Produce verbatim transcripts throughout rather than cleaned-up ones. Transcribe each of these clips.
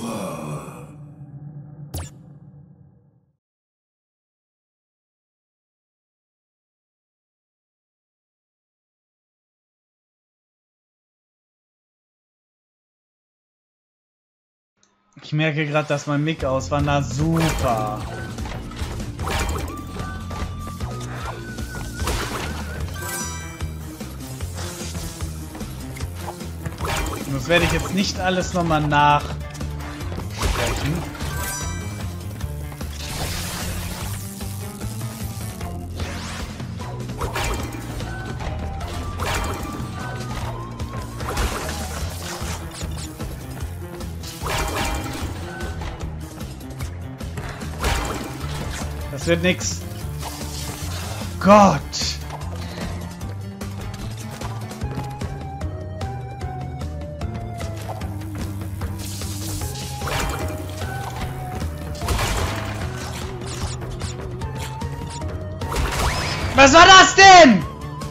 Ich merke gerade, dass mein Mic aus war. Na super. Und das werde ich jetzt nicht alles nochmal nachsprechen. Das wird nix. Gott! Was war das denn?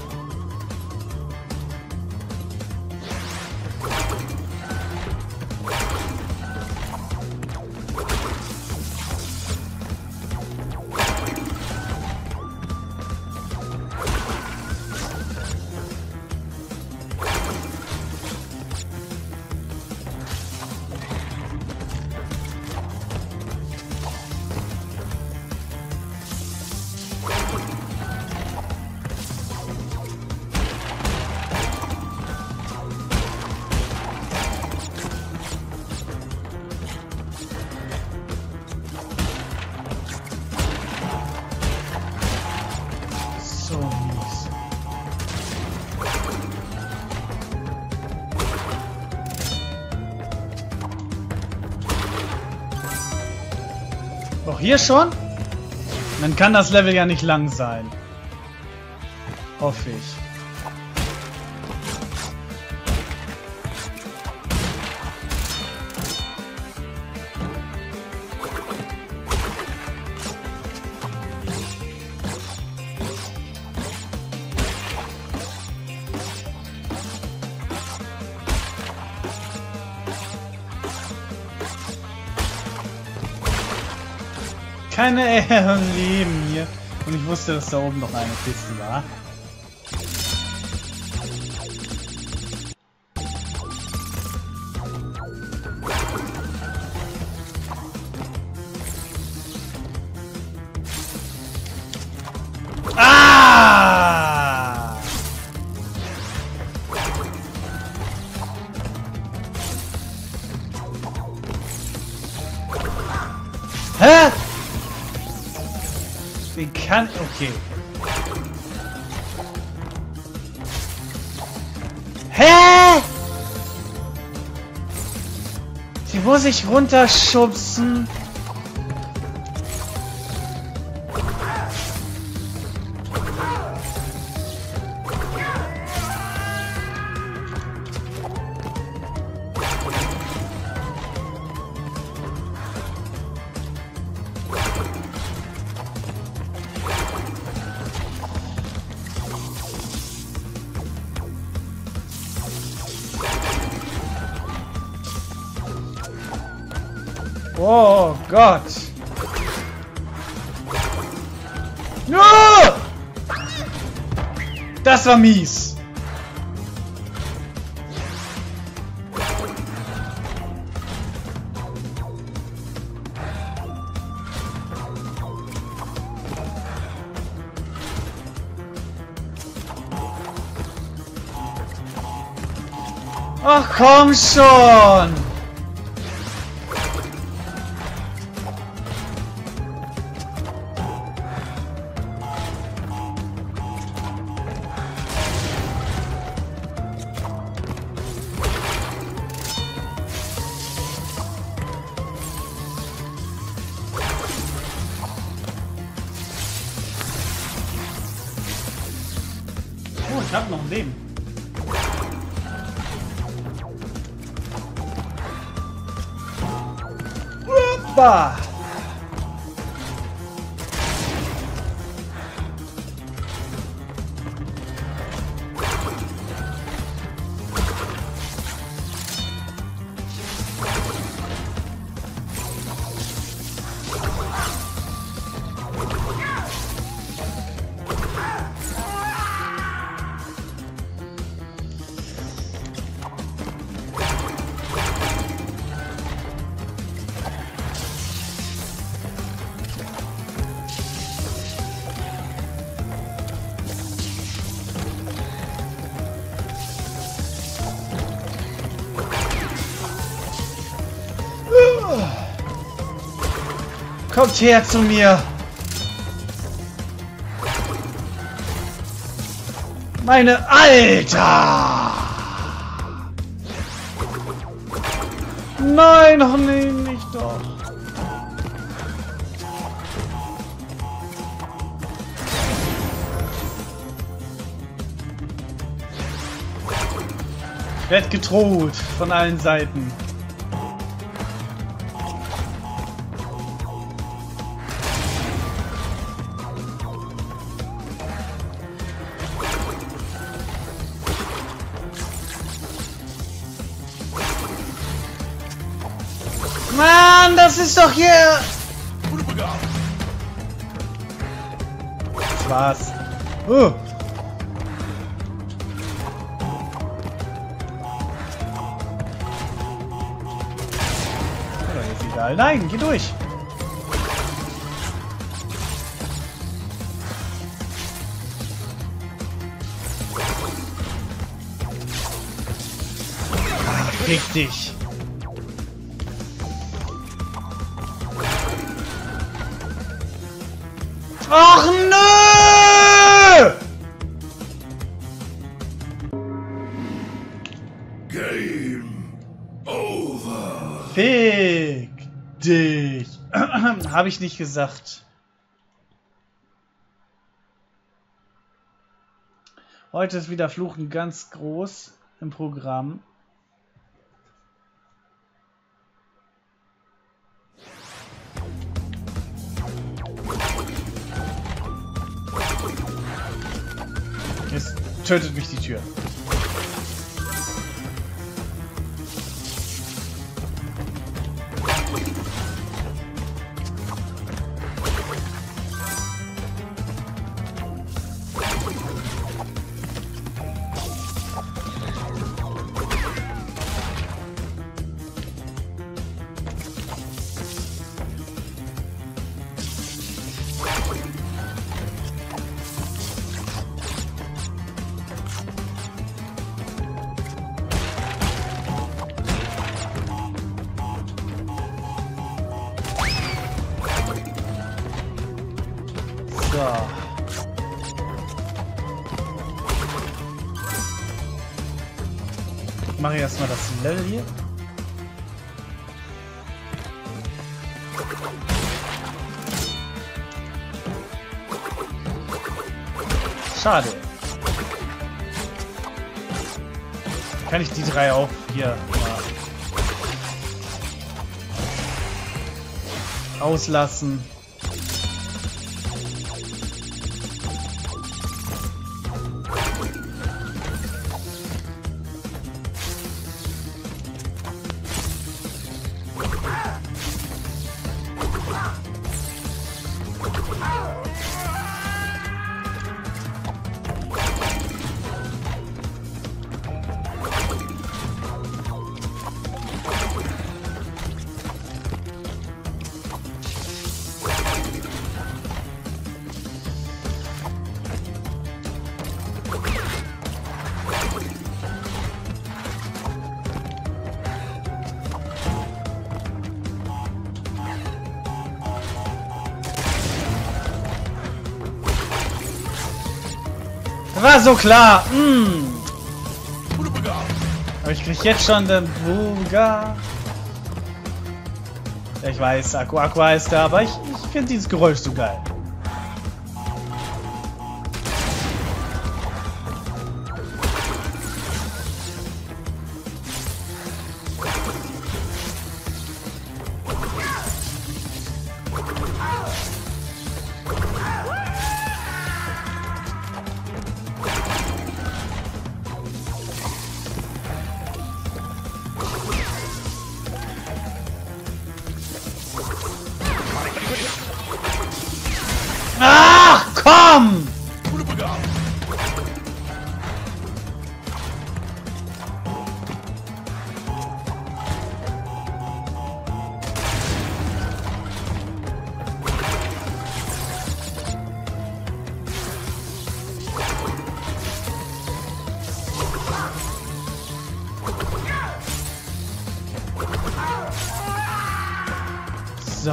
So mies. Doch hier schon? Dann kann das Level ja nicht lang sein. Hoffe ich. Keine Ehre im Leben hier. Und ich wusste, dass da oben noch eine Kiste war. Ah! Hä? Wie kann... Okay. Hä? Die muss ich runterschubsen. Oh Gott! No! Das war mies! Ach komm schon! Oh, ich hab noch ein Leben. Hoppa! Kommt her zu mir! Meine Alter! Nein, noch nee, nicht doch. Ich werd gedroht von allen Seiten. Mann, das ist doch hier... Das war's. Uh. Oder ist egal. Nein, geh durch. Richtig. Ach nö! Game over. Fick dich. Habe ich nicht gesagt. Heute ist wieder Fluchen ganz groß im Programm. Jetzt tötet mich die Tür. So. Ich mache erstmal das Level hier. Schade. Kann ich die drei auch hier mal auslassen? War so klar. Mm. Aber ich krieg jetzt schon den Buga. Ja, ich weiß, Aqua Aqua ist da, aber ich, ich finde dieses Geräusch so geil. Ach, komm! So.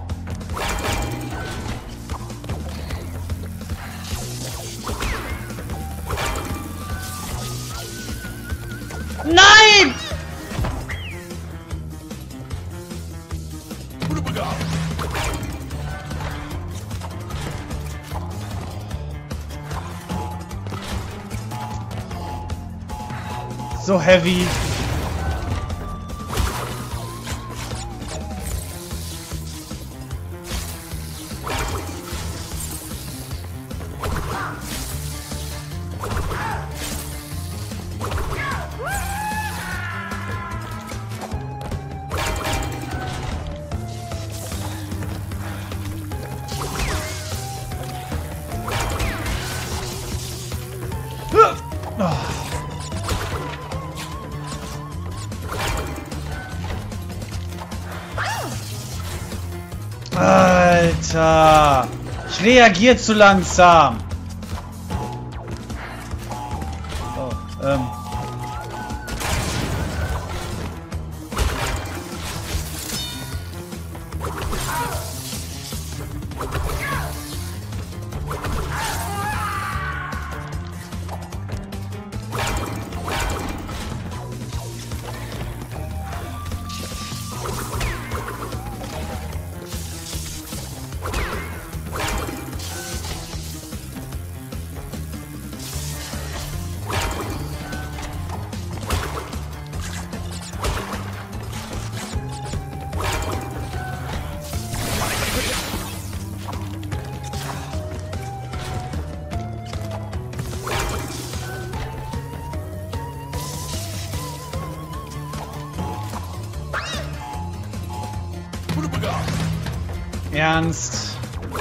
Nein! So heavy. Alter! Ich reagiere zu langsam! Oh, ähm. Ernst?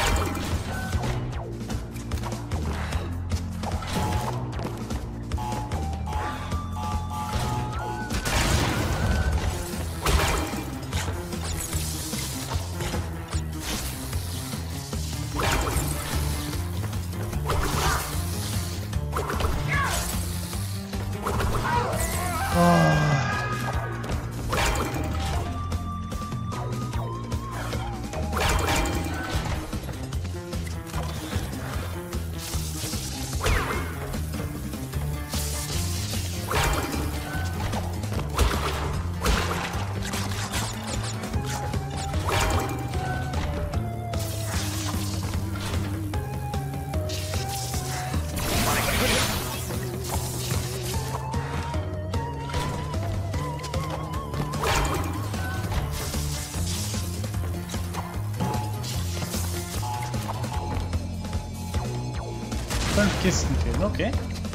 Fünf Kisten fehlen, okay.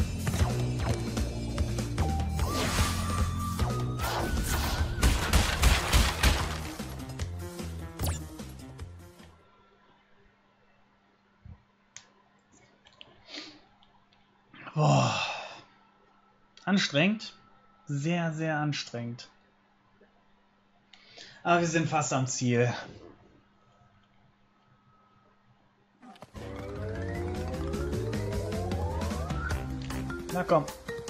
Boah. Anstrengend. Sehr, sehr anstrengend. Aber wir sind fast am Ziel. Na komm.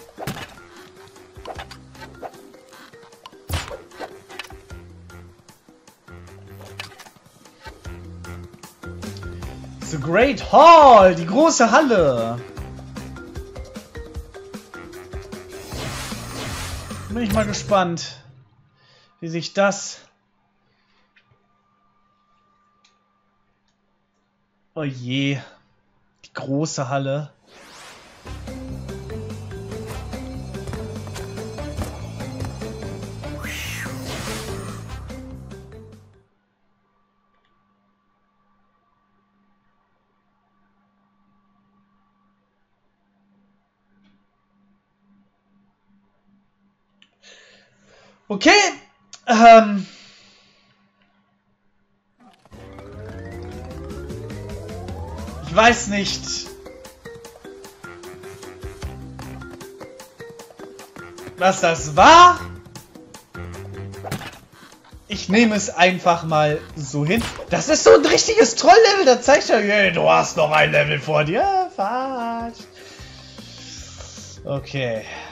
The Great Hall, die große Halle. Bin ich mal gespannt, wie sich das... Oh je, die große Halle. Okay, ähm... ich weiß nicht, was das war. Ich nehme es einfach mal so hin. Das ist so ein richtiges Troll-Level, da zeigt er, hey, du hast noch ein Level vor dir. Verarscht. Okay.